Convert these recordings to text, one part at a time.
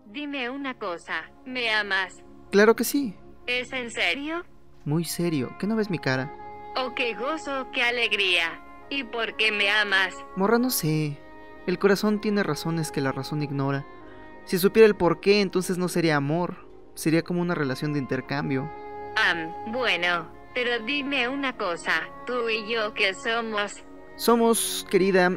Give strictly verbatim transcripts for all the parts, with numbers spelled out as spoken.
Dime una cosa, ¿me amas? Claro que sí. ¿Es en serio? Muy serio, ¿qué no ves mi cara? Oh, qué gozo, qué alegría. ¿Y por qué me amas? Morra, no sé. El corazón tiene razones que la razón ignora. Si supiera el por qué, entonces no sería amor. Sería como una relación de intercambio. Ah, bueno, pero dime una cosa, tú y yo, ¿qué somos? Somos, querida,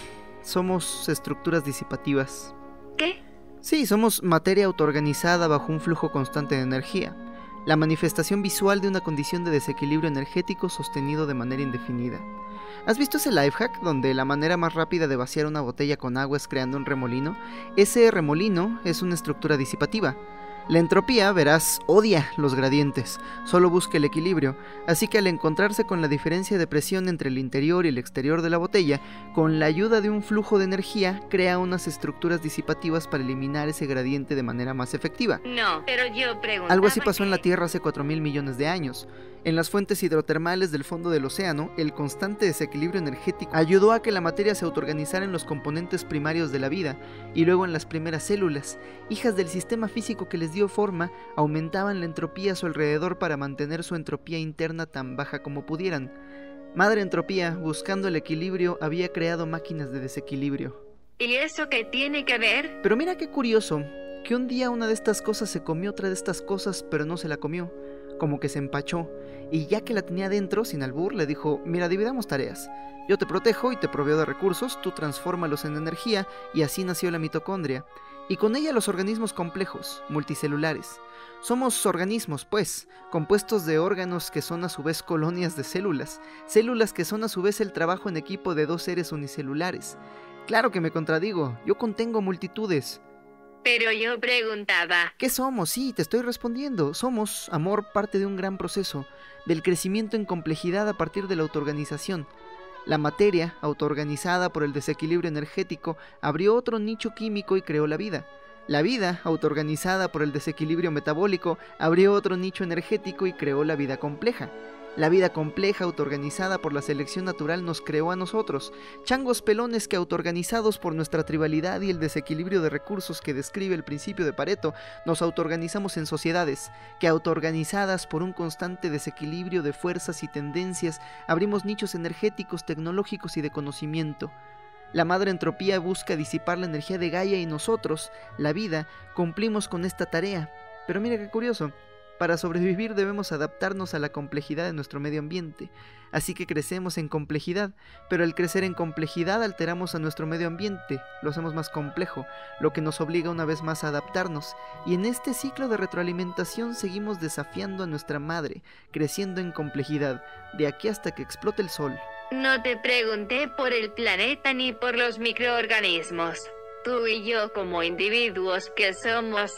somos estructuras disipativas. ¿Qué? Sí, somos materia autoorganizada bajo un flujo constante de energía. La manifestación visual de una condición de desequilibrio energético sostenido de manera indefinida. ¿Has visto ese lifehack donde la manera más rápida de vaciar una botella con agua es creando un remolino? Ese remolino es una estructura disipativa. La entropía, verás, odia los gradientes, solo busca el equilibrio, así que al encontrarse con la diferencia de presión entre el interior y el exterior de la botella, con la ayuda de un flujo de energía, crea unas estructuras disipativas para eliminar ese gradiente de manera más efectiva. No, pero yo preguntaba. Algo así pasó en la que- Tierra hace cuatro mil millones de años. En las fuentes hidrotermales del fondo del océano, el constante desequilibrio energético ayudó a que la materia se autoorganizara en los componentes primarios de la vida, y luego en las primeras células, hijas del sistema físico que les dio forma, aumentaban la entropía a su alrededor para mantener su entropía interna tan baja como pudieran. Madre Entropía, buscando el equilibrio, había creado máquinas de desequilibrio. ¿Y eso qué tiene que ver? Pero mira qué curioso, que un día una de estas cosas se comió otra de estas cosas, pero no se la comió, como que se empachó, y ya que la tenía dentro, sin albur, le dijo, mira, dividamos tareas. Yo te protejo y te proveo de recursos, tú transfórmalos en energía, y así nació la mitocondria. Y con ella los organismos complejos, multicelulares. Somos organismos, pues, compuestos de órganos que son a su vez colonias de células, células que son a su vez el trabajo en equipo de dos seres unicelulares. Claro que me contradigo, yo contengo multitudes. Pero yo preguntaba. ¿Qué somos? Sí, te estoy respondiendo. Somos, amor, parte de un gran proceso, del crecimiento en complejidad a partir de la autoorganización. La materia, autoorganizada por el desequilibrio energético, abrió otro nicho químico y creó la vida. La vida, autoorganizada por el desequilibrio metabólico, abrió otro nicho energético y creó la vida compleja. La vida compleja, autoorganizada por la selección natural, nos creó a nosotros, changos pelones que, autoorganizados por nuestra tribalidad y el desequilibrio de recursos que describe el principio de Pareto, nos autoorganizamos en sociedades, que, autoorganizadas por un constante desequilibrio de fuerzas y tendencias, abrimos nichos energéticos, tecnológicos y de conocimiento. La madre entropía busca disipar la energía de Gaia y nosotros, la vida, cumplimos con esta tarea. Pero mira qué curioso. Para sobrevivir debemos adaptarnos a la complejidad de nuestro medio ambiente, así que crecemos en complejidad, pero al crecer en complejidad alteramos a nuestro medio ambiente, lo hacemos más complejo, lo que nos obliga una vez más a adaptarnos, y en este ciclo de retroalimentación seguimos desafiando a nuestra madre, creciendo en complejidad, de aquí hasta que explote el sol. No te pregunté por el planeta ni por los microorganismos. Tú y yo como individuos que somos.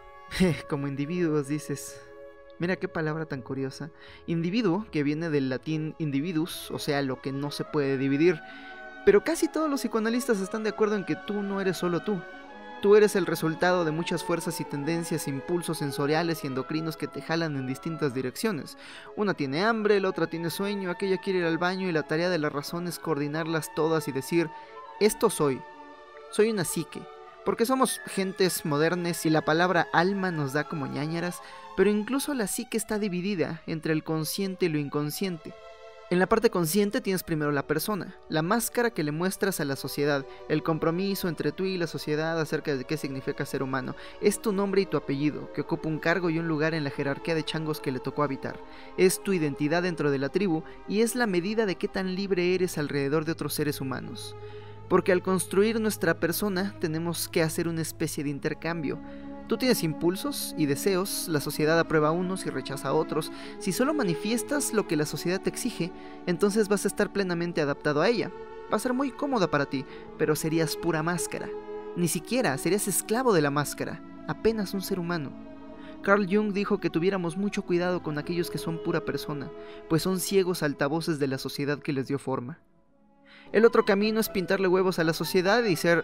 Como individuos, dices. Mira qué palabra tan curiosa. Individuo, que viene del latín individus, o sea, lo que no se puede dividir. Pero casi todos los psicoanalistas están de acuerdo en que tú no eres solo tú. Tú eres el resultado de muchas fuerzas y tendencias, impulsos sensoriales y endocrinos que te jalan en distintas direcciones. Una tiene hambre, la otra tiene sueño, aquella quiere ir al baño y la tarea de la razón es coordinarlas todas y decir, esto soy. Soy una psique. Porque somos gentes modernas y la palabra alma nos da como ñáñaras, pero incluso la psique está dividida entre el consciente y lo inconsciente. En la parte consciente tienes primero la persona, la máscara que le muestras a la sociedad, el compromiso entre tú y la sociedad acerca de qué significa ser humano. Es tu nombre y tu apellido, que ocupa un cargo y un lugar en la jerarquía de changos que le tocó habitar. Es tu identidad dentro de la tribu y es la medida de qué tan libre eres alrededor de otros seres humanos. Porque al construir nuestra persona tenemos que hacer una especie de intercambio. Tú tienes impulsos y deseos, la sociedad aprueba unos y rechaza otros. Si solo manifiestas lo que la sociedad te exige, entonces vas a estar plenamente adaptado a ella. Va a ser muy cómoda para ti, pero serías pura máscara. Ni siquiera serías esclavo de la máscara, apenas un ser humano. Carl Jung dijo que tuviéramos mucho cuidado con aquellos que son pura persona, pues son ciegos altavoces de la sociedad que les dio forma. El otro camino es pintarle huevos a la sociedad y ser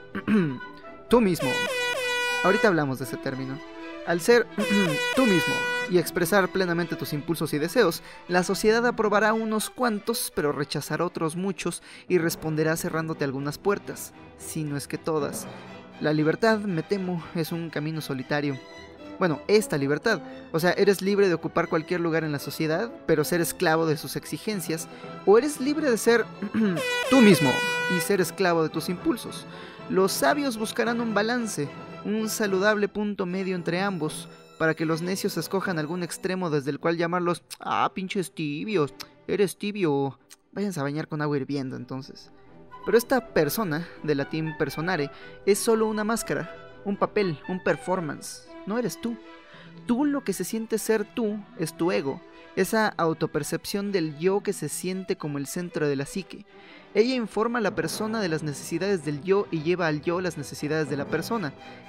tú mismo. Ahorita hablamos de ese término. Al ser tú mismo y expresar plenamente tus impulsos y deseos, la sociedad aprobará unos cuantos, pero rechazará otros muchos y responderá cerrándote algunas puertas, si no es que todas. La libertad, me temo, es un camino solitario. Bueno, esta libertad, o sea, eres libre de ocupar cualquier lugar en la sociedad, pero ser esclavo de sus exigencias, o eres libre de ser tú mismo y ser esclavo de tus impulsos. Los sabios buscarán un balance, un saludable punto medio entre ambos, para que los necios escojan algún extremo desde el cual llamarlos, ah, pinches tibios, eres tibio, váyanse a bañar con agua hirviendo entonces. Pero esta persona, de latín personare, es solo una máscara, un papel, un performance. No eres tú. Tú, lo que se siente ser tú, es tu ego, esa autopercepción del yo que se siente como el centro de la psique. Ella informa a la persona de las necesidades del yo y lleva al yo las necesidades de la persona.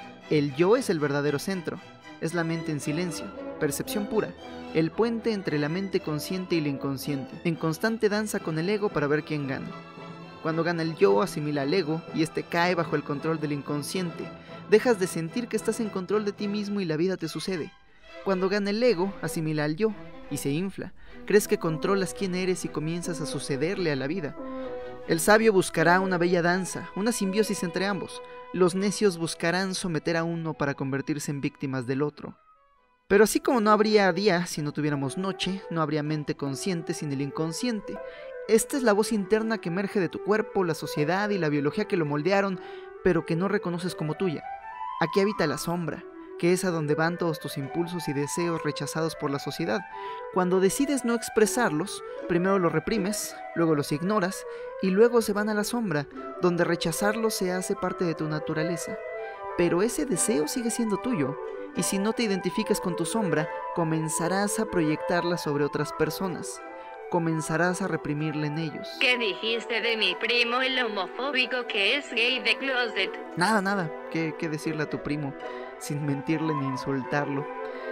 El yo es el verdadero centro, es la mente en silencio, percepción pura, el puente entre la mente consciente y la inconsciente, en constante danza con el ego para ver quién gana. Cuando gana el yo, asimila al ego y este cae bajo el control del inconsciente. Dejas de sentir que estás en control de ti mismo y la vida te sucede. Cuando gana el ego, asimila al yo y se infla. Crees que controlas quién eres y comienzas a sucederle a la vida. El sabio buscará una bella danza, una simbiosis entre ambos. Los necios buscarán someter a uno para convertirse en víctimas del otro. Pero así como no habría día si no tuviéramos noche, no habría mente consciente sin el inconsciente. Esta es la voz interna que emerge de tu cuerpo, la sociedad y la biología que lo moldearon, pero que no reconoces como tuya. Aquí habita la sombra, que es a donde van todos tus impulsos y deseos rechazados por la sociedad. Cuando decides no expresarlos, primero los reprimes, luego los ignoras, y luego se van a la sombra, donde rechazarlos se hace parte de tu naturaleza. Pero ese deseo sigue siendo tuyo, y si no te identificas con tu sombra, comenzarás a proyectarla sobre otras personas. Comenzarás a reprimirla en ellos. ¿Qué dijiste de mi primo el homofóbico que es gay de closet? Nada, nada, ¿qué, qué decirle a tu primo sin mentirle ni insultarlo?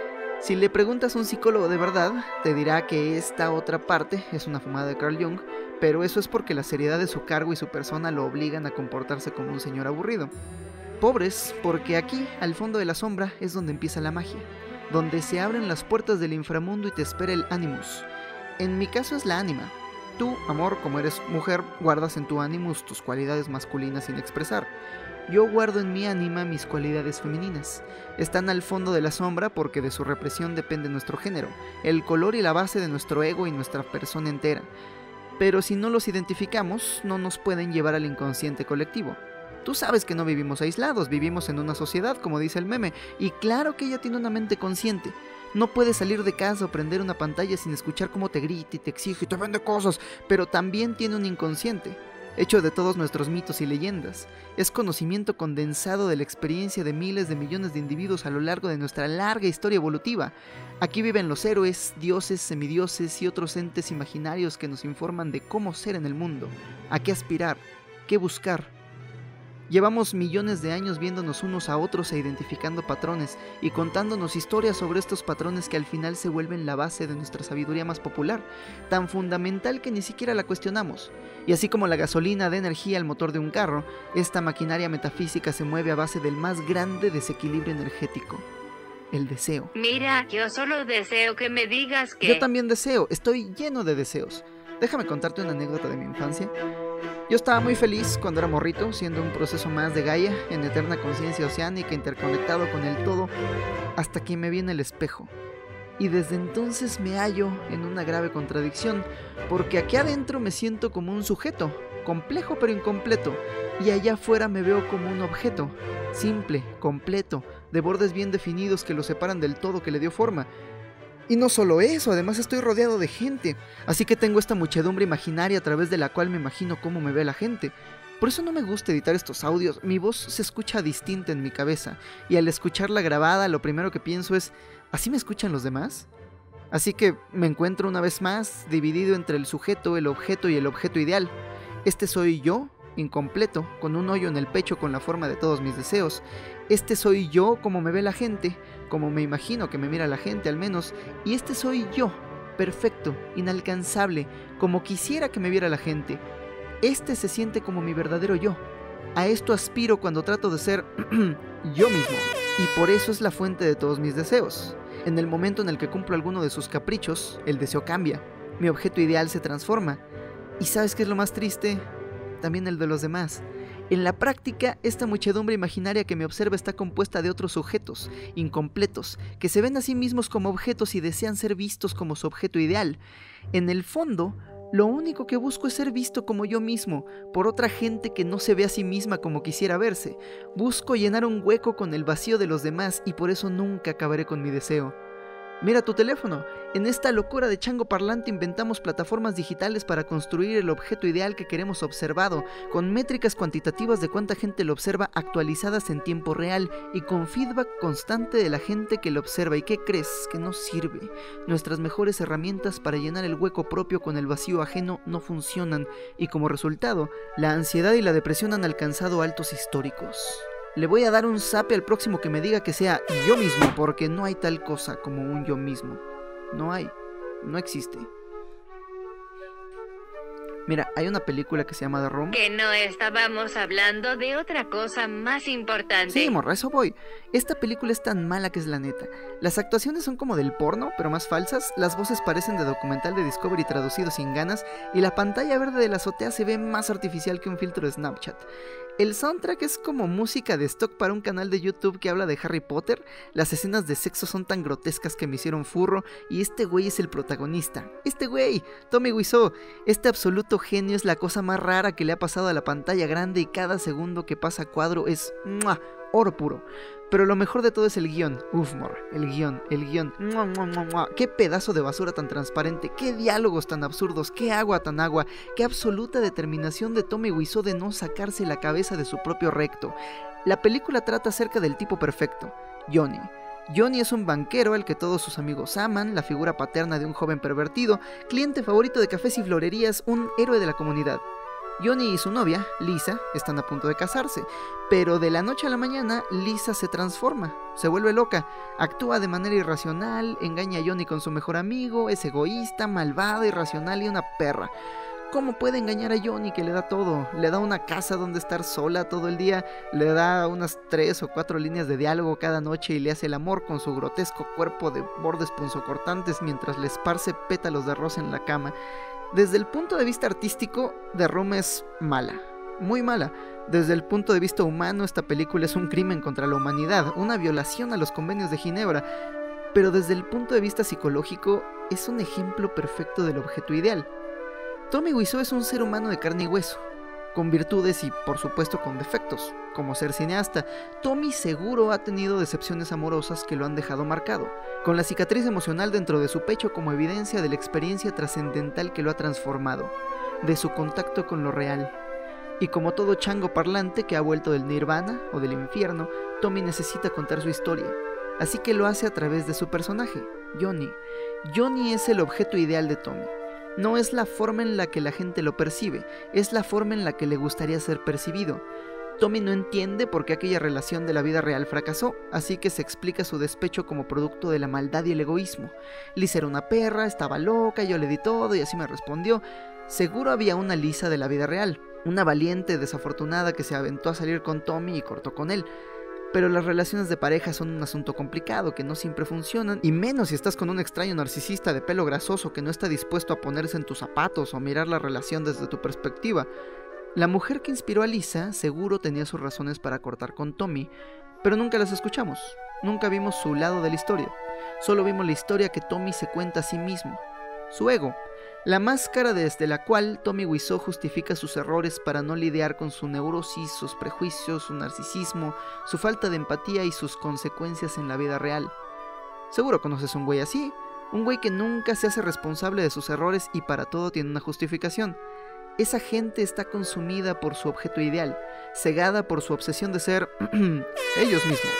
Si le preguntas a un psicólogo de verdad, te dirá que esta otra parte es una fumada de Carl Jung, pero eso es porque la seriedad de su cargo y su persona lo obligan a comportarse como un señor aburrido. Pobres, porque aquí, al fondo de la sombra, es donde empieza la magia, donde se abren las puertas del inframundo y te espera el Animus. En mi caso es la ánima. Tú, amor, como eres mujer, guardas en tu Animus tus cualidades masculinas sin expresar. Yo guardo en mi ánima mis cualidades femeninas. Están al fondo de la sombra porque de su represión depende nuestro género, el color y la base de nuestro ego y nuestra persona entera. Pero si no los identificamos, no nos pueden llevar al inconsciente colectivo. Tú sabes que no vivimos aislados, vivimos en una sociedad, como dice el meme, y claro que ella tiene una mente consciente. No puedes salir de casa o prender una pantalla sin escuchar cómo te grita y te exige y te vende cosas, pero también tiene un inconsciente, hecho de todos nuestros mitos y leyendas. Es conocimiento condensado de la experiencia de miles de millones de individuos a lo largo de nuestra larga historia evolutiva. Aquí viven los héroes, dioses, semidioses y otros entes imaginarios que nos informan de cómo ser en el mundo, a qué aspirar, qué buscar. Llevamos millones de años viéndonos unos a otros e identificando patrones y contándonos historias sobre estos patrones que al final se vuelven la base de nuestra sabiduría más popular, tan fundamental que ni siquiera la cuestionamos. Y así como la gasolina da energía al motor de un carro, esta maquinaria metafísica se mueve a base del más grande desequilibrio energético, el deseo. Mira, yo solo deseo que me digas que... Yo también deseo, estoy lleno de deseos. Déjame contarte una anécdota de mi infancia. Yo estaba muy feliz cuando era morrito, siendo un proceso más de Gaia, en eterna conciencia oceánica, interconectado con el todo, hasta que me vi en el espejo. Y desde entonces me hallo en una grave contradicción, porque aquí adentro me siento como un sujeto, complejo pero incompleto, y allá afuera me veo como un objeto, simple, completo, de bordes bien definidos que lo separan del todo que le dio forma. Y no solo eso, además estoy rodeado de gente, así que tengo esta muchedumbre imaginaria a través de la cual me imagino cómo me ve la gente. Por eso no me gusta editar estos audios, mi voz se escucha distinta en mi cabeza, y al escucharla grabada lo primero que pienso es, ¿así me escuchan los demás? Así que me encuentro una vez más dividido entre el sujeto, el objeto y el objeto ideal. Este soy yo, incompleto, con un hoyo en el pecho con la forma de todos mis deseos. Este soy yo como me ve la gente, como me imagino que me mira la gente al menos, y este soy yo, perfecto, inalcanzable, como quisiera que me viera la gente. Este se siente como mi verdadero yo. A esto aspiro cuando trato de ser yo mismo, y por eso es la fuente de todos mis deseos. En el momento en el que cumplo alguno de sus caprichos, el deseo cambia, mi objeto ideal se transforma. ¿Y sabes qué es lo más triste? También el de los demás. En la práctica, esta muchedumbre imaginaria que me observa está compuesta de otros sujetos, incompletos, que se ven a sí mismos como objetos y desean ser vistos como su objeto ideal. En el fondo, lo único que busco es ser visto como yo mismo, por otra gente que no se ve a sí misma como quisiera verse. Busco llenar un hueco con el vacío de los demás y por eso nunca acabaré con mi deseo. Mira tu teléfono. En esta locura de chango parlante inventamos plataformas digitales para construir el objeto ideal que queremos observado, con métricas cuantitativas de cuánta gente lo observa actualizadas en tiempo real y con feedback constante de la gente que lo observa. ¿Y qué crees? Que no sirve. Nuestras mejores herramientas para llenar el hueco propio con el vacío ajeno no funcionan y como resultado, la ansiedad y la depresión han alcanzado altos históricos. Le voy a dar un zape al próximo que me diga que sea yo mismo, porque no hay tal cosa como un yo mismo. No hay, no existe. Mira, hay una película que se llama The Room. Que no estábamos hablando de otra cosa más importante. Sí, morra, eso voy. Esta película es tan mala que es la neta. Las actuaciones son como del porno, pero más falsas. Las voces parecen de documental de Discovery traducido sin ganas. Y la pantalla verde de la azotea se ve más artificial que un filtro de Snapchat. El soundtrack es como música de stock para un canal de YouTube que habla de Harry Potter. Las escenas de sexo son tan grotescas que me hicieron furro. Y este güey es el protagonista. Este güey, Tommy Wiseau. Este absoluto genio es la cosa más rara que le ha pasado a la pantalla grande. Y cada segundo que pasa a cuadro es ¡mua! Oro puro. Pero lo mejor de todo es el guión. Uf, morra, el guión, el guión. ¡Mua, mua, mua, mua! Qué pedazo de basura tan transparente, qué diálogos tan absurdos, qué agua tan agua, qué absoluta determinación de Tommy Wiseau de no sacarse la cabeza de su propio recto. La película trata acerca del tipo perfecto, Johnny. Johnny es un banquero al que todos sus amigos aman, la figura paterna de un joven pervertido, cliente favorito de cafés y florerías, un héroe de la comunidad. Johnny y su novia, Lisa, están a punto de casarse, pero de la noche a la mañana, Lisa se transforma, se vuelve loca, actúa de manera irracional, engaña a Johnny con su mejor amigo, es egoísta, malvada, irracional y una perra. ¿Cómo puede engañar a Johnny que le da todo? Le da una casa donde estar sola todo el día, le da unas tres o cuatro líneas de diálogo cada noche y le hace el amor con su grotesco cuerpo de bordes punzocortantes mientras le esparce pétalos de rosa en la cama. Desde el punto de vista artístico, The Room es mala, muy mala. Desde el punto de vista humano, esta película es un crimen contra la humanidad, una violación a los convenios de Ginebra. Pero desde el punto de vista psicológico, es un ejemplo perfecto del objeto ideal. Tommy Wiseau es un ser humano de carne y hueso, con virtudes y por supuesto con defectos, como ser cineasta. Tommy seguro ha tenido decepciones amorosas que lo han dejado marcado, con la cicatriz emocional dentro de su pecho como evidencia de la experiencia trascendental que lo ha transformado, de su contacto con lo real. Y como todo chango parlante que ha vuelto del nirvana o del infierno, Tommy necesita contar su historia, así que lo hace a través de su personaje, Johnny. Johnny es el objeto ideal de Tommy. No es la forma en la que la gente lo percibe, es la forma en la que le gustaría ser percibido. Tommy no entiende por qué aquella relación de la vida real fracasó, así que se explica su despecho como producto de la maldad y el egoísmo. Lisa era una perra, estaba loca, yo le di todo y así me respondió. Seguro había una Lisa de la vida real, una valiente desafortunada que se aventó a salir con Tommy y cortó con él. Pero las relaciones de pareja son un asunto complicado que no siempre funcionan, y menos si estás con un extraño narcisista de pelo grasoso que no está dispuesto a ponerse en tus zapatos o mirar la relación desde tu perspectiva. La mujer que inspiró a Lisa seguro tenía sus razones para cortar con Tommy, pero nunca las escuchamos, nunca vimos su lado de la historia, solo vimos la historia que Tommy se cuenta a sí mismo, su ego, la máscara desde la cual Tommy Wiseau justifica sus errores para no lidiar con su neurosis, sus prejuicios, su narcisismo, su falta de empatía y sus consecuencias en la vida real. Seguro conoces un güey así, un güey que nunca se hace responsable de sus errores y para todo tiene una justificación. Esa gente está consumida por su objeto ideal, cegada por su obsesión de ser ellos mismos.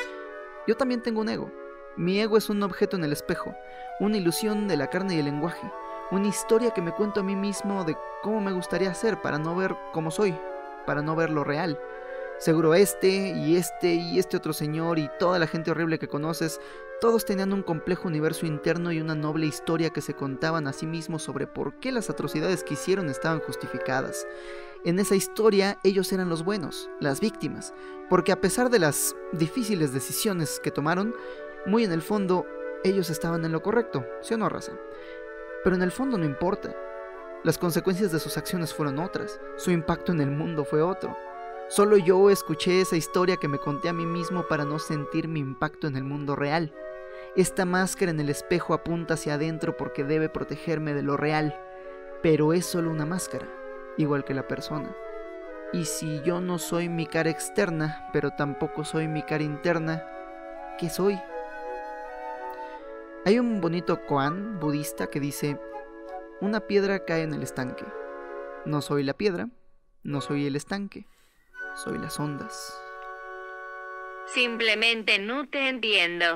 Yo también tengo un ego. Mi ego es un objeto en el espejo, una ilusión de la carne y el lenguaje, una historia que me cuento a mí mismo de cómo me gustaría ser para no ver cómo soy, para no ver lo real. Seguro este y este y este otro señor y toda la gente horrible que conoces, todos tenían un complejo universo interno y una noble historia que se contaban a sí mismos sobre por qué las atrocidades que hicieron estaban justificadas. En esa historia ellos eran los buenos, las víctimas, porque a pesar de las difíciles decisiones que tomaron, muy en el fondo ellos estaban en lo correcto, ¿sí o no, raza? Pero en el fondo no importa. Las consecuencias de sus acciones fueron otras, su impacto en el mundo fue otro. Solo yo escuché esa historia que me conté a mí mismo para no sentir mi impacto en el mundo real. Esta máscara en el espejo apunta hacia adentro porque debe protegerme de lo real, pero es solo una máscara, igual que la persona. Y si yo no soy mi cara externa, pero tampoco soy mi cara interna, ¿qué soy? Hay un bonito koan budista que dice: una piedra cae en el estanque. No soy la piedra, no soy el estanque, soy las ondas. Simplemente no te entiendo.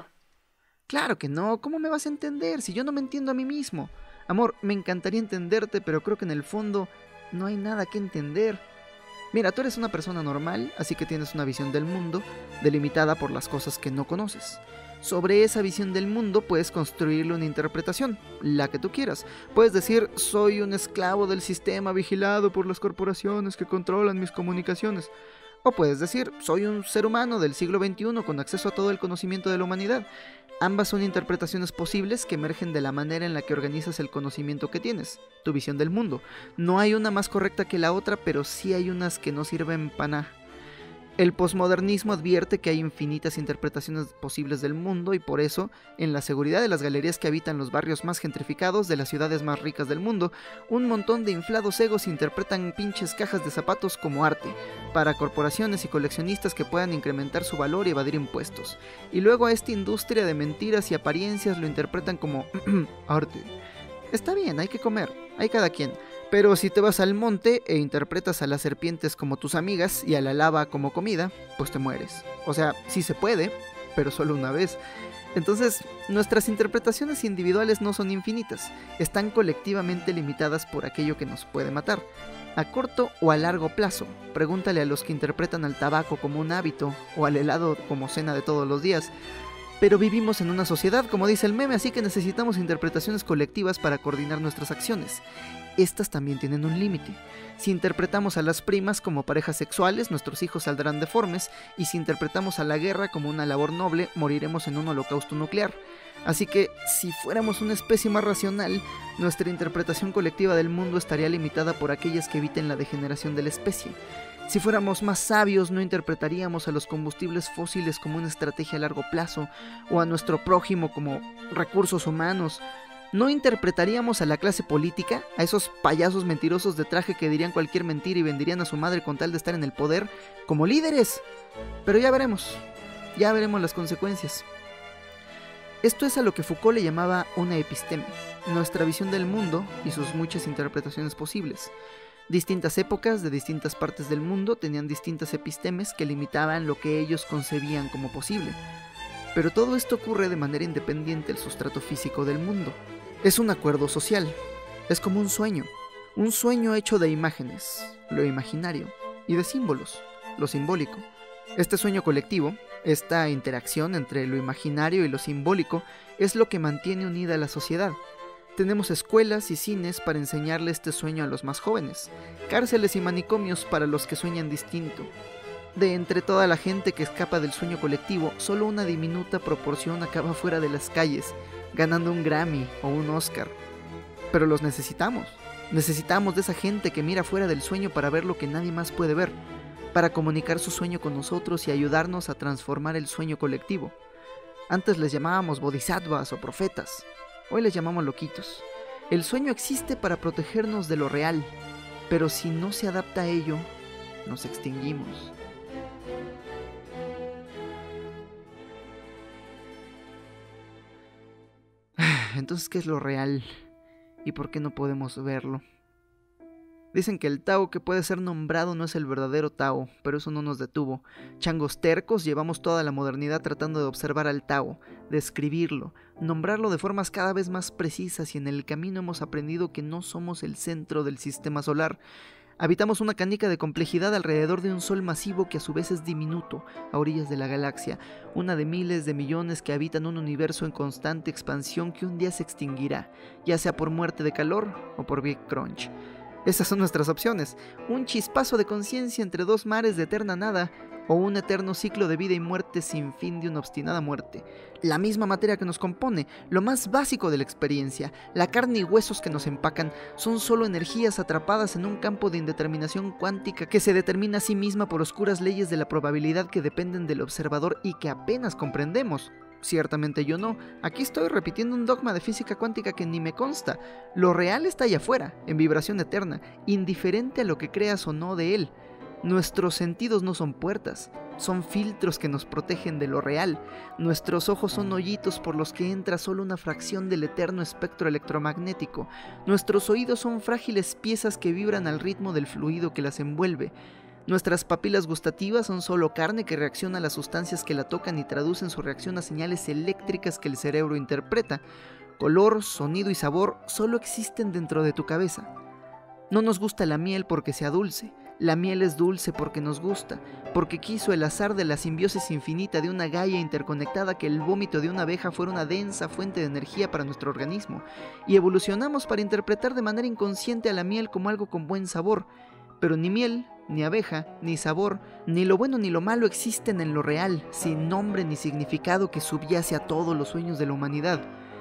Claro que no, ¿cómo me vas a entender si yo no me entiendo a mí mismo? Amor, me encantaría entenderte, pero creo que en el fondo no hay nada que entender. Mira, tú eres una persona normal, así que tienes una visión del mundo delimitada por las cosas que no conoces. Sobre esa visión del mundo puedes construirle una interpretación, la que tú quieras. Puedes decir: soy un esclavo del sistema vigilado por las corporaciones que controlan mis comunicaciones. O puedes decir: soy un ser humano del siglo veintiuno con acceso a todo el conocimiento de la humanidad. Ambas son interpretaciones posibles que emergen de la manera en la que organizas el conocimiento que tienes, tu visión del mundo. No hay una más correcta que la otra, pero sí hay unas que no sirven para nada. El posmodernismo advierte que hay infinitas interpretaciones posibles del mundo y por eso, en la seguridad de las galerías que habitan los barrios más gentrificados de las ciudades más ricas del mundo, un montón de inflados egos interpretan pinches cajas de zapatos como arte, para corporaciones y coleccionistas que puedan incrementar su valor y evadir impuestos. Y luego a esta industria de mentiras y apariencias lo interpretan como arte. Está bien, hay que comer, hay cada quien. Pero si te vas al monte e interpretas a las serpientes como tus amigas y a la lava como comida, pues te mueres. O sea, sí se puede, pero solo una vez. Entonces, nuestras interpretaciones individuales no son infinitas, están colectivamente limitadas por aquello que nos puede matar. A corto o a largo plazo, pregúntale a los que interpretan al tabaco como un hábito o al helado como cena de todos los días. Pero vivimos en una sociedad, como dice el meme, así que necesitamos interpretaciones colectivas para coordinar nuestras acciones. Estas también tienen un límite. Si interpretamos a las primas como parejas sexuales, nuestros hijos saldrán deformes, y si interpretamos a la guerra como una labor noble, moriremos en un holocausto nuclear. Así que, si fuéramos una especie más racional, nuestra interpretación colectiva del mundo estaría limitada por aquellas que eviten la degeneración de la especie. Si fuéramos más sabios, no interpretaríamos a los combustibles fósiles como una estrategia a largo plazo, o a nuestro prójimo como recursos humanos. No interpretaríamos a la clase política, a esos payasos mentirosos de traje que dirían cualquier mentira y venderían a su madre con tal de estar en el poder, como líderes. Pero ya veremos, ya veremos las consecuencias. Esto es a lo que Foucault le llamaba una episteme, nuestra visión del mundo y sus muchas interpretaciones posibles. Distintas épocas de distintas partes del mundo tenían distintas epistemes que limitaban lo que ellos concebían como posible. Pero todo esto ocurre de manera independiente del sustrato físico del mundo. Es un acuerdo social, es como un sueño, un sueño hecho de imágenes, lo imaginario, y de símbolos, lo simbólico. Este sueño colectivo, esta interacción entre lo imaginario y lo simbólico, es lo que mantiene unida a la sociedad. Tenemos escuelas y cines para enseñarle este sueño a los más jóvenes, cárceles y manicomios para los que sueñan distinto. De entre toda la gente que escapa del sueño colectivo, solo una diminuta proporción acaba fuera de las calles, ganando un Grammy o un Oscar. Pero los necesitamos. Necesitamos de esa gente que mira fuera del sueño para ver lo que nadie más puede ver, para comunicar su sueño con nosotros y ayudarnos a transformar el sueño colectivo. Antes les llamábamos bodhisattvas o profetas, hoy les llamamos loquitos. El sueño existe para protegernos de lo real, pero si no se adapta a ello, nos extinguimos. Entonces, ¿qué es lo real? ¿Y por qué no podemos verlo? Dicen que el Tao que puede ser nombrado no es el verdadero Tao, pero eso no nos detuvo. Changos tercos llevamos toda la modernidad tratando de observar al Tao, describirlo, nombrarlo de formas cada vez más precisas y en el camino hemos aprendido que no somos el centro del sistema solar. Habitamos una canica de complejidad alrededor de un sol masivo que a su vez es diminuto, a orillas de la galaxia, una de miles de millones que habitan un universo en constante expansión que un día se extinguirá, ya sea por muerte de calor o por Big Crunch. Esas son nuestras opciones, un chispazo de conciencia entre dos mares de eterna nada, o un eterno ciclo de vida y muerte sin fin de una obstinada muerte. La misma materia que nos compone, lo más básico de la experiencia, la carne y huesos que nos empacan, son solo energías atrapadas en un campo de indeterminación cuántica que se determina a sí misma por oscuras leyes de la probabilidad que dependen del observador y que apenas comprendemos. Ciertamente yo no. Aquí estoy repitiendo un dogma de física cuántica que ni me consta. Lo real está allá afuera, en vibración eterna, indiferente a lo que creas o no de él. Nuestros sentidos no son puertas, son filtros que nos protegen de lo real. Nuestros ojos son hoyitos por los que entra solo una fracción del eterno espectro electromagnético. Nuestros oídos son frágiles piezas que vibran al ritmo del fluido que las envuelve. Nuestras papilas gustativas son solo carne que reacciona a las sustancias que la tocan y traducen su reacción a señales eléctricas que el cerebro interpreta. Color, sonido y sabor solo existen dentro de tu cabeza. No nos gusta la miel porque sea dulce. La miel es dulce porque nos gusta, porque quiso el azar de la simbiosis infinita de una Gaia interconectada que el vómito de una abeja fuera una densa fuente de energía para nuestro organismo, y evolucionamos para interpretar de manera inconsciente a la miel como algo con buen sabor. Pero ni miel, ni abeja, ni sabor, ni lo bueno ni lo malo existen en lo real, sin nombre ni significado que subyace a todos los sueños de la humanidad.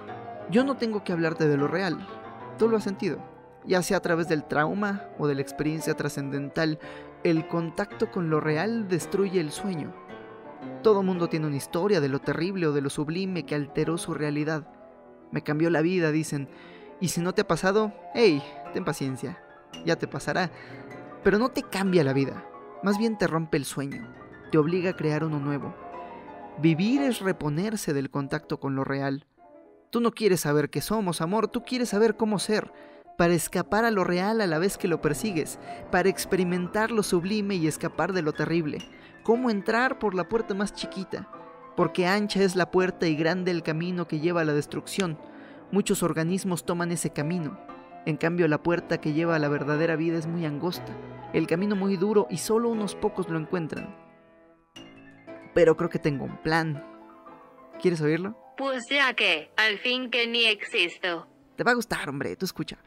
Yo no tengo que hablarte de lo real, tú lo has sentido. Ya sea a través del trauma o de la experiencia trascendental, el contacto con lo real destruye el sueño. Todo mundo tiene una historia de lo terrible o de lo sublime que alteró su realidad. Me cambió la vida, dicen. Y si no te ha pasado, hey, ten paciencia, ya te pasará. Pero no te cambia la vida, más bien te rompe el sueño, te obliga a crear uno nuevo. Vivir es reponerse del contacto con lo real. Tú no quieres saber qué somos, amor, tú quieres saber cómo ser. Para escapar a lo real a la vez que lo persigues, para experimentar lo sublime y escapar de lo terrible. ¿Cómo entrar por la puerta más chiquita? Porque ancha es la puerta y grande el camino que lleva a la destrucción. Muchos organismos toman ese camino. En cambio, la puerta que lleva a la verdadera vida es muy angosta, el camino muy duro y solo unos pocos lo encuentran. Pero creo que tengo un plan. ¿Quieres oírlo? Pues ya que, al fin que ni existo. Te va a gustar, hombre, tú escucha.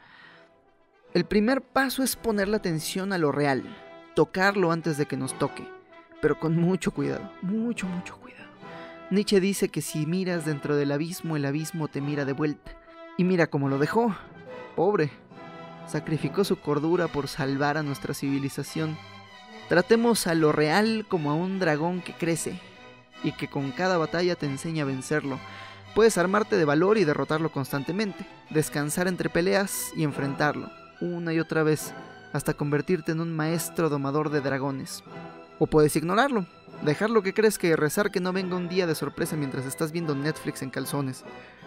El primer paso es poner la atención a lo real, tocarlo antes de que nos toque, pero con mucho cuidado, mucho, mucho cuidado. Nietzsche dice que si miras dentro del abismo, el abismo te mira de vuelta. Y mira cómo lo dejó, pobre. Sacrificó su cordura por salvar a nuestra civilización. Tratemos a lo real como a un dragón que crece, y que con cada batalla te enseña a vencerlo. Puedes armarte de valor y derrotarlo constantemente, descansar entre peleas y enfrentarlo, una y otra vez, hasta convertirte en un maestro domador de dragones. O puedes ignorarlo, dejarlo que crezca y rezar que no venga un día de sorpresa mientras estás viendo Netflix en calzones.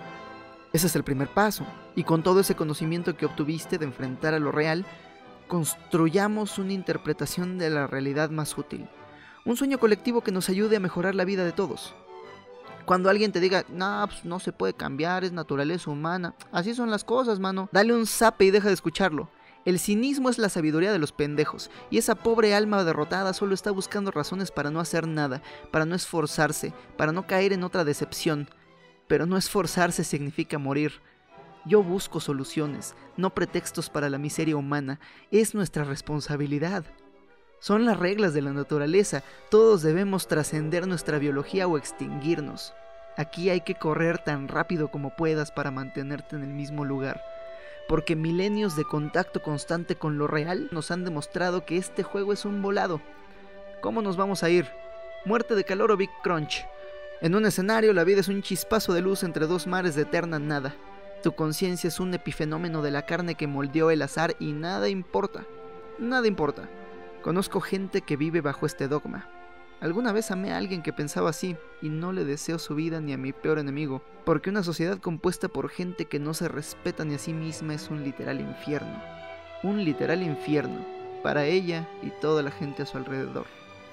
Ese es el primer paso, y con todo ese conocimiento que obtuviste de enfrentar a lo real, construyamos una interpretación de la realidad más útil. Un sueño colectivo que nos ayude a mejorar la vida de todos. Cuando alguien te diga, no, pues no se puede cambiar, es naturaleza humana. Así son las cosas, mano. Dale un zape y deja de escucharlo. El cinismo es la sabiduría de los pendejos. Y esa pobre alma derrotada solo está buscando razones para no hacer nada, para no esforzarse, para no caer en otra decepción. Pero no esforzarse significa morir. Yo busco soluciones, no pretextos para la miseria humana. Es nuestra responsabilidad. Son las reglas de la naturaleza, todos debemos trascender nuestra biología o extinguirnos. Aquí hay que correr tan rápido como puedas para mantenerte en el mismo lugar, porque milenios de contacto constante con lo real nos han demostrado que este juego es un volado. ¿Cómo nos vamos a ir? Muerte de calor o Big Crunch. En un escenario la vida es un chispazo de luz entre dos mares de eterna nada. Tu conciencia es un epifenómeno de la carne que moldeó el azar y nada importa, nada importa. Conozco gente que vive bajo este dogma. Alguna vez amé a alguien que pensaba así, y no le deseo su vida ni a mi peor enemigo, porque una sociedad compuesta por gente que no se respeta ni a sí misma es un literal infierno. Un literal infierno, para ella y toda la gente a su alrededor.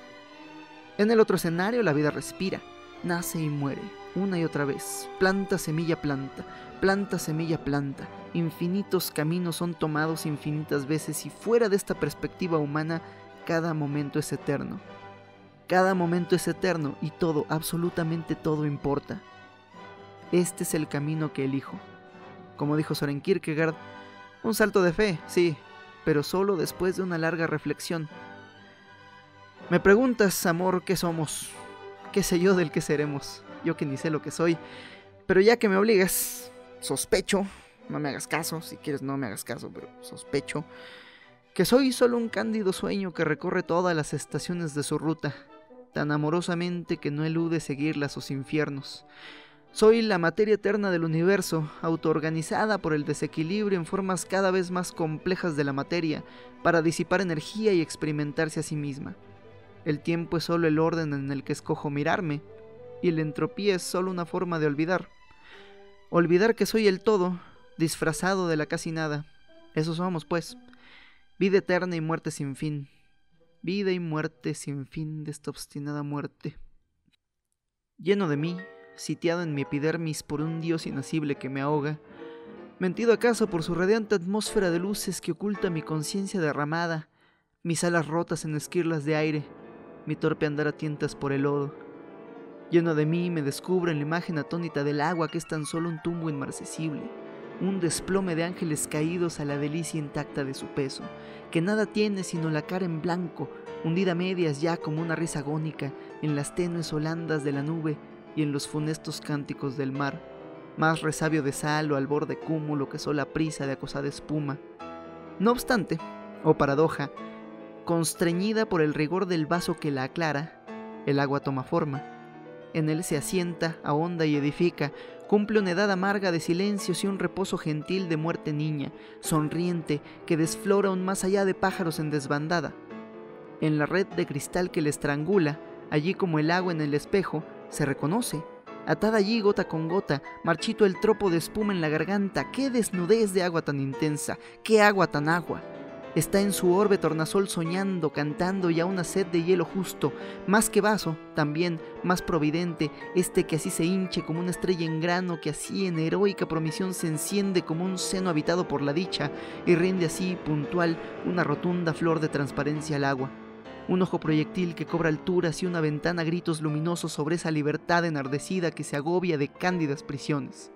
En el otro escenario la vida respira, nace y muere, una y otra vez, planta, semilla, planta, planta, semilla, planta. Infinitos caminos son tomados infinitas veces y fuera de esta perspectiva humana, cada momento es eterno. Cada momento es eterno y todo, absolutamente todo importa. Este es el camino que elijo. Como dijo Søren Kierkegaard, un salto de fe, sí, pero solo después de una larga reflexión. Me preguntas, amor, ¿qué somos? ¿Qué sé yo del que seremos? Yo que ni sé lo que soy. Pero ya que me obligas, sospecho, no me hagas caso, si quieres no me hagas caso, pero sospecho, que soy solo un cándido sueño que recorre todas las estaciones de su ruta, tan amorosamente que no elude seguirla a sus infiernos. Soy la materia eterna del universo, autoorganizada por el desequilibrio en formas cada vez más complejas de la materia, para disipar energía y experimentarse a sí misma. El tiempo es solo el orden en el que escojo mirarme, y la entropía es solo una forma de olvidar. Olvidar que soy el todo, disfrazado de la casi nada. Eso somos, pues. Vida eterna y muerte sin fin. Vida y muerte sin fin de esta obstinada muerte. Lleno de mí, sitiado en mi epidermis por un dios inasible que me ahoga, mentido acaso por su radiante atmósfera de luces que oculta mi conciencia derramada, mis alas rotas en esquirlas de aire, mi torpe andar a tientas por el lodo. Lleno de mí me descubro en la imagen atónita del agua que es tan solo un tumbo inmarcesible, un desplome de ángeles caídos a la delicia intacta de su peso, que nada tiene sino la cara en blanco, hundida a medias ya como una risa agónica en las tenues holandas de la nube y en los funestos cánticos del mar, más resabio de sal o al borde cúmulo que sola prisa de acosada espuma. No obstante, oh paradoja, constreñida por el rigor del vaso que la aclara, el agua toma forma. En él se asienta, ahonda y edifica, cumple una edad amarga de silencios y un reposo gentil de muerte niña, sonriente, que desflora aún más allá de pájaros en desbandada. En la red de cristal que le estrangula, allí como el agua en el espejo, se reconoce, atada allí gota con gota, marchito el tropo de espuma en la garganta. ¡Qué desnudez de agua tan intensa! ¡Qué agua tan agua! Está en su orbe tornasol soñando, cantando ya una sed de hielo justo, más que vaso, también más providente, este que así se hinche como una estrella en grano, que así en heroica promisión se enciende como un seno habitado por la dicha, y rinde así, puntual, una rotunda flor de transparencia al agua. Un ojo proyectil que cobra alturas y una ventana a gritos luminosos sobre esa libertad enardecida que se agobia de cándidas prisiones.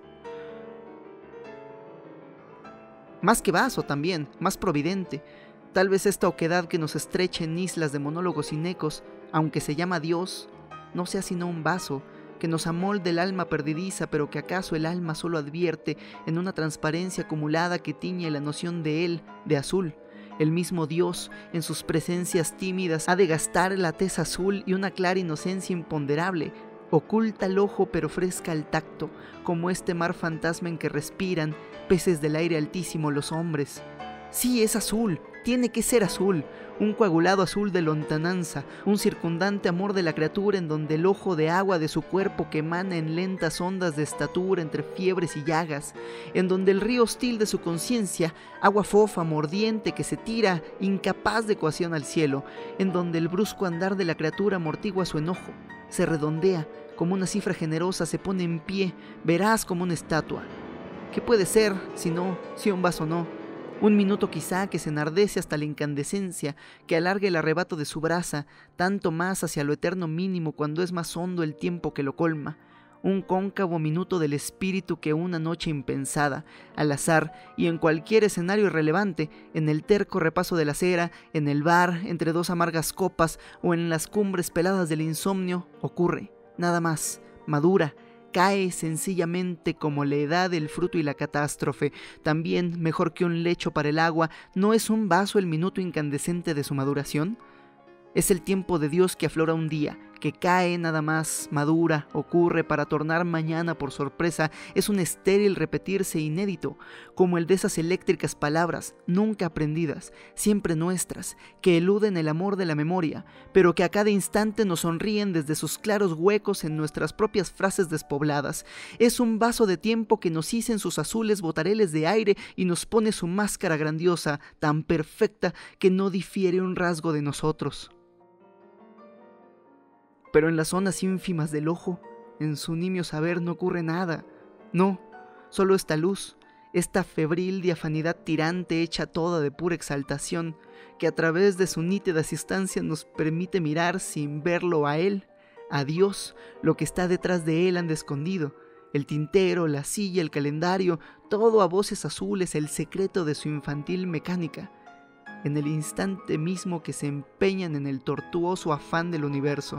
Más que vaso también, más providente, tal vez esta oquedad que nos estrecha en islas de monólogos sin ecos, aunque se llama Dios, no sea sino un vaso que nos amolde el alma perdidiza, pero que acaso el alma solo advierte en una transparencia acumulada que tiñe la noción de él, de azul. El mismo Dios, en sus presencias tímidas, ha de gastar la tez azul y una clara inocencia imponderable, oculta al ojo pero fresca al tacto, como este mar fantasma en que respiran, peces del aire altísimo, los hombres. Sí, es azul, tiene que ser azul, un coagulado azul de lontananza, un circundante amor de la criatura en donde el ojo de agua de su cuerpo que emana en lentas ondas de estatura entre fiebres y llagas, en donde el río hostil de su conciencia, agua fofa, mordiente que se tira, incapaz de cohesión al cielo, en donde el brusco andar de la criatura amortigua su enojo, se redondea, como una cifra generosa se pone en pie, veraz como una estatua. ¿Qué puede ser, si no, si un vaso no? Un minuto quizá que se enardece hasta la incandescencia, que alarga el arrebato de su brasa, tanto más hacia lo eterno mínimo cuando es más hondo el tiempo que lo colma. Un cóncavo minuto del espíritu que una noche impensada, al azar y en cualquier escenario irrelevante, en el terco repaso de la cera, en el bar, entre dos amargas copas o en las cumbres peladas del insomnio, ocurre, nada más, madura, cae sencillamente como la edad, el fruto y la catástrofe. También, mejor que un lecho para el agua, ¿no es un vaso el minuto incandescente de su maduración? Es el tiempo de Dios que aflora un día, que cae nada más, madura, ocurre para tornar mañana por sorpresa. Es un estéril repetirse inédito, como el de esas eléctricas palabras, nunca aprendidas, siempre nuestras, que eluden el amor de la memoria, pero que a cada instante nos sonríen desde sus claros huecos en nuestras propias frases despobladas. Es un vaso de tiempo que nos hiza en sus azules botareles de aire y nos pone su máscara grandiosa, tan perfecta que no difiere un rasgo de nosotros. Pero en las zonas ínfimas del ojo, en su nimio saber no ocurre nada. No, solo esta luz, esta febril diafanidad tirante hecha toda de pura exaltación, que a través de su nítida distancia nos permite mirar sin verlo a él, a Dios, lo que está detrás de él anda escondido, el tintero, la silla, el calendario, todo a voces azules, el secreto de su infantil mecánica. en el instante mismo que se empeñan en el tortuoso afán del universo.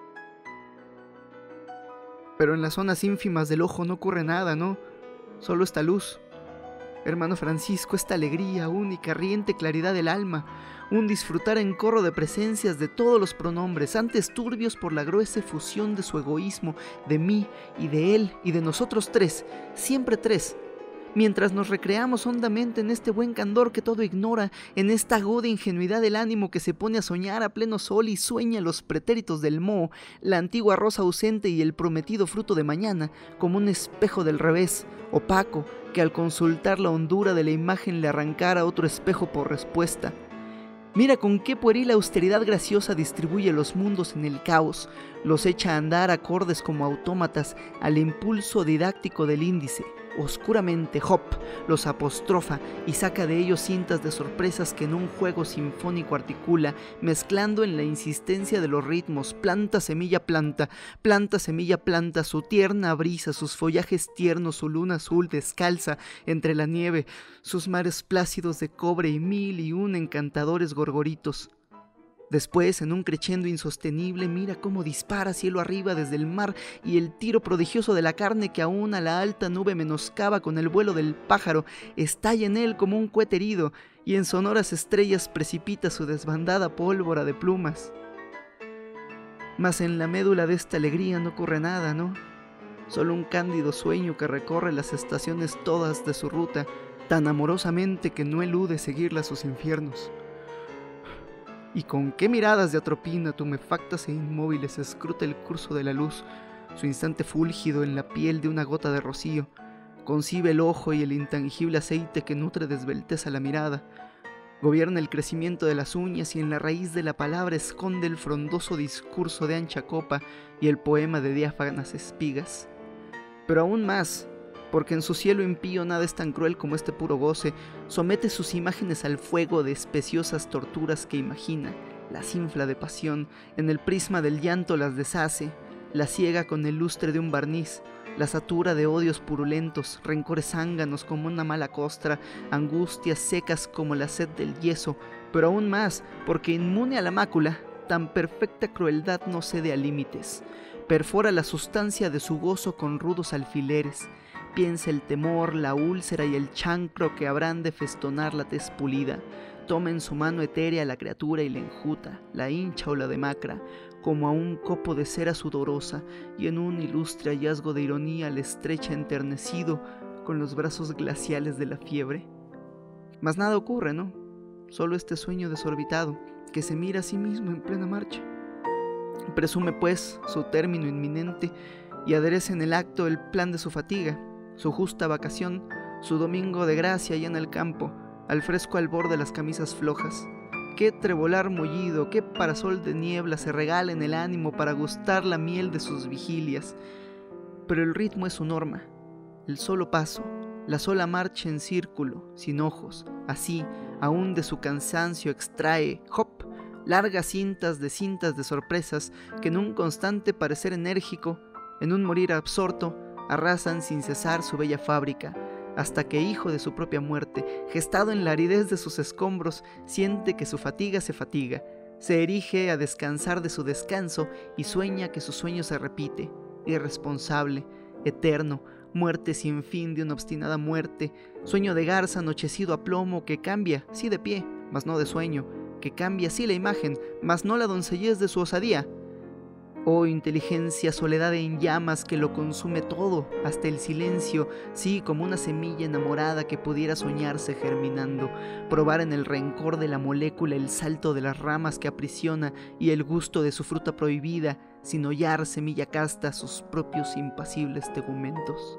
Pero en las zonas ínfimas del ojo no ocurre nada, ¿no? Solo esta luz. Hermano Francisco, esta alegría única, riente claridad del alma, un disfrutar en corro de presencias de todos los pronombres, antes turbios por la gruesa fusión de su egoísmo, de mí y de él y de nosotros tres, siempre tres, mientras nos recreamos hondamente en este buen candor que todo ignora, en esta aguda ingenuidad del ánimo que se pone a soñar a pleno sol y sueña los pretéritos del moho, la antigua rosa ausente y el prometido fruto de mañana, como un espejo del revés, opaco, que al consultar la hondura de la imagen le arrancara otro espejo por respuesta. Mira con qué pueril austeridad graciosa distribuye los mundos en el caos, los echa a andar acordes como autómatas al impulso didáctico del índice. Oscuramente Hop los apostrofa y saca de ellos cintas de sorpresas que en un juego sinfónico articula, mezclando en la insistencia de los ritmos, planta, semilla, planta, planta, semilla, planta, su tierna brisa, sus follajes tiernos, su luna azul descalza entre la nieve, sus mares plácidos de cobre y mil y un encantadores gorgoritos. Después, en un crescendo insostenible, mira cómo dispara cielo arriba desde el mar y el tiro prodigioso de la carne que aún a la alta nube menoscaba con el vuelo del pájaro, estalla en él como un cohete herido y en sonoras estrellas precipita su desbandada pólvora de plumas. Mas en la médula de esta alegría no ocurre nada, ¿no? Solo un cándido sueño que recorre las estaciones todas de su ruta, tan amorosamente que no elude seguirla a sus infiernos. Y con qué miradas de atropina tumefactas e inmóviles escruta el curso de la luz, su instante fúlgido en la piel de una gota de rocío, concibe el ojo y el intangible aceite que nutre de esbelteza la mirada, gobierna el crecimiento de las uñas y en la raíz de la palabra esconde el frondoso discurso de ancha copa y el poema de diáfanas espigas. Pero aún más, porque en su cielo impío nada es tan cruel como este puro goce, somete sus imágenes al fuego de especiosas torturas que imagina, las infla de pasión, en el prisma del llanto las deshace, las ciega con el lustre de un barniz, las satura de odios purulentos, rencores zánganos como una mala costra, angustias secas como la sed del yeso, pero aún más, porque inmune a la mácula, tan perfecta crueldad no cede a límites, perfora la sustancia de su gozo con rudos alfileres, piensa el temor, la úlcera y el chancro que habrán de festonar la tez pulida, toma en su mano etérea la criatura y la enjuta, la hincha o la demacra, como a un copo de cera sudorosa, y en un ilustre hallazgo de ironía le estrecha enternecido con los brazos glaciales de la fiebre. Mas nada ocurre, ¿no? Solo este sueño desorbitado, que se mira a sí mismo en plena marcha. Presume, pues, su término inminente y adereza en el acto el plan de su fatiga, su justa vacación, su domingo de gracia allá en el campo, al fresco albor de las camisas flojas. Qué trebolar mullido, qué parasol de niebla se regala en el ánimo para gustar la miel de sus vigilias. Pero el ritmo es su norma, el solo paso, la sola marcha en círculo, sin ojos. Así, aún de su cansancio extrae, hop, largas cintas de cintas de sorpresas que en un constante parecer enérgico, en un morir absorto, arrasan sin cesar su bella fábrica, hasta que, hijo de su propia muerte, gestado en la aridez de sus escombros, siente que su fatiga se fatiga, se erige a descansar de su descanso y sueña que su sueño se repite, irresponsable, eterno, muerte sin fin de una obstinada muerte, sueño de garza anochecido a plomo que cambia, sí de pie, mas no de sueño, que cambia sí la imagen, mas no la doncellez de su osadía. Oh inteligencia, soledad en llamas que lo consume todo, hasta el silencio, sí, como una semilla enamorada que pudiera soñarse germinando, probar en el rencor de la molécula el salto de las ramas que aprisiona y el gusto de su fruta prohibida, sin hollar semilla casta sus propios impasibles tegumentos.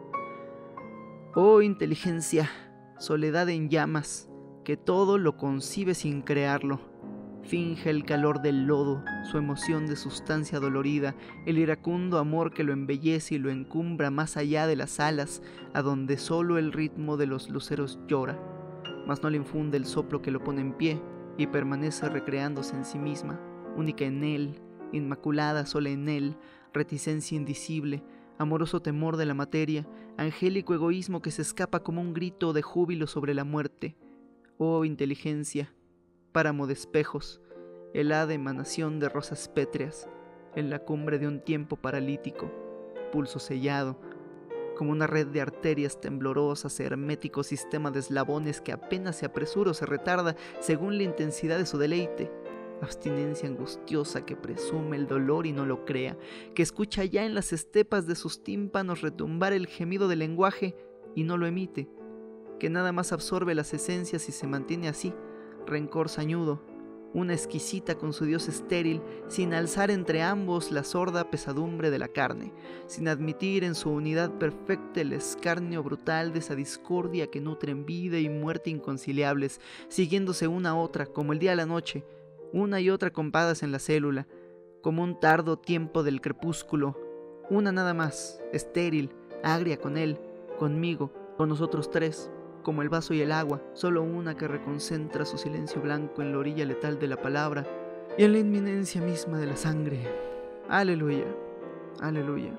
Oh inteligencia, soledad en llamas, que todo lo concibe sin crearlo. Finge el calor del lodo, su emoción de sustancia dolorida, el iracundo amor que lo embellece y lo encumbra más allá de las alas, a donde solo el ritmo de los luceros llora, mas no le infunde el soplo que lo pone en pie, y permanece recreándose en sí misma, única en él, inmaculada sola en él, reticencia indicible, amoroso temor de la materia, angélico egoísmo que se escapa como un grito de júbilo sobre la muerte. Oh inteligencia, páramo de espejos, helada emanación de rosas pétreas, en la cumbre de un tiempo paralítico, pulso sellado, como una red de arterias temblorosas, hermético sistema de eslabones que apenas se apresura o se retarda según la intensidad de su deleite. Abstinencia angustiosa que presume el dolor y no lo crea, que escucha ya en las estepas de sus tímpanos retumbar el gemido del lenguaje y no lo emite, que nada más absorbe las esencias y se mantiene así, rencor sañudo, una exquisita con su dios estéril, sin alzar entre ambos la sorda pesadumbre de la carne, sin admitir en su unidad perfecta el escarnio brutal de esa discordia que nutren vida y muerte inconciliables, siguiéndose una a otra como el día a la noche, una y otra compadas en la célula, como un tardo tiempo del crepúsculo, una nada más, estéril, agria con él, conmigo, con nosotros tres, como el vaso y el agua, solo una que reconcentra su silencio blanco en la orilla letal de la palabra y en la inminencia misma de la sangre. Aleluya, aleluya.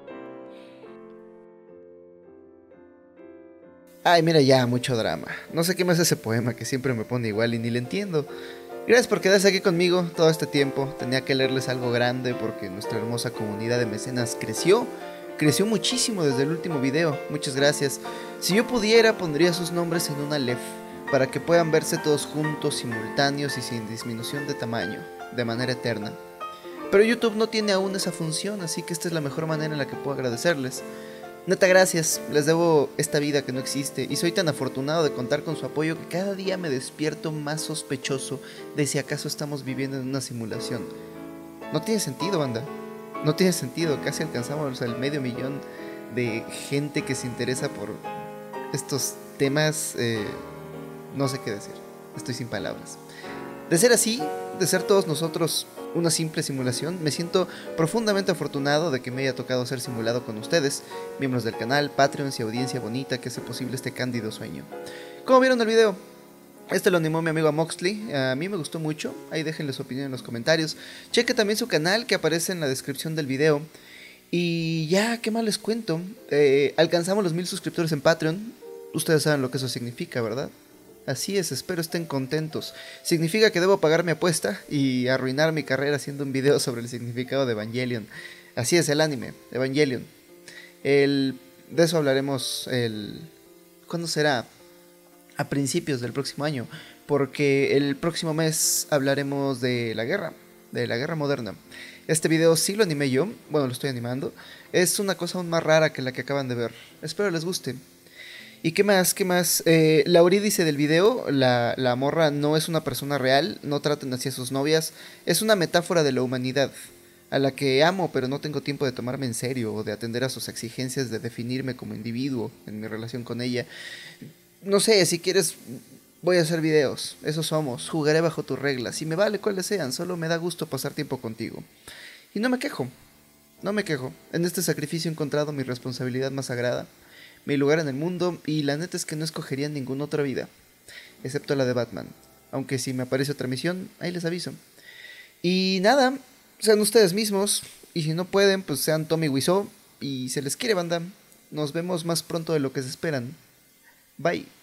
Ay, mira ya, mucho drama. No sé qué más es ese poema que siempre me pone igual y ni le entiendo. Gracias por quedarse aquí conmigo todo este tiempo. Tenía que leerles algo grande porque nuestra hermosa comunidad de mecenas creció. Creció muchísimo desde el último video. Muchas gracias. Si yo pudiera, pondría sus nombres en una L E F para que puedan verse todos juntos, simultáneos y sin disminución de tamaño, de manera eterna. Pero YouTube no tiene aún esa función, así que esta es la mejor manera en la que puedo agradecerles. Neta, gracias, les debo esta vida que no existe y soy tan afortunado de contar con su apoyo que cada día me despierto más sospechoso de si acaso estamos viviendo en una simulación. No tiene sentido, banda, no tiene sentido, casi alcanzamos el medio millón de gente que se interesa por estos temas, eh, no sé qué decir, estoy sin palabras. De ser así, de ser todos nosotros una simple simulación, me siento profundamente afortunado de que me haya tocado ser simulado con ustedes, miembros del canal, Patreons y audiencia bonita que hace posible este cándido sueño. ¿Cómo vieron el video? Este lo animó mi amigo Moxley, a mí me gustó mucho, ahí déjenle su opinión en los comentarios. Cheque también su canal que aparece en la descripción del video. Y ya, ¿qué más les cuento? Eh, alcanzamos los mil suscriptores en Patreon, ustedes saben lo que eso significa, ¿verdad? Así es, espero estén contentos. Significa que debo pagar mi apuesta y arruinar mi carrera haciendo un video sobre el significado de Evangelion. Así es, el anime, Evangelion. El, de eso hablaremos el... ¿Cuándo será? A principios del próximo año. Porque el próximo mes hablaremos de la guerra, de la guerra moderna. Este video sí lo animé yo, bueno, lo estoy animando. Es una cosa aún más rara que la que acaban de ver. Espero les guste. ¿Y qué más? ¿Qué más? Eh, la Eurídice del video, la, la morra no es una persona real, no traten así a sus novias, es una metáfora de la humanidad, a la que amo pero no tengo tiempo de tomarme en serio o de atender a sus exigencias de definirme como individuo en mi relación con ella. No sé, si quieres voy a hacer videos, eso somos, jugaré bajo tus reglas y me vale cuáles sean, solo me da gusto pasar tiempo contigo. Y no me quejo, no me quejo, en este sacrificio he encontrado mi responsabilidad más sagrada, mi lugar en el mundo, y la neta es que no escogería ninguna otra vida, excepto la de Batman. Aunque si me aparece otra misión, ahí les aviso. Y nada, sean ustedes mismos, y si no pueden, pues sean Tommy Wiseau, y se les quiere, banda. Nos vemos más pronto de lo que se esperan. Bye.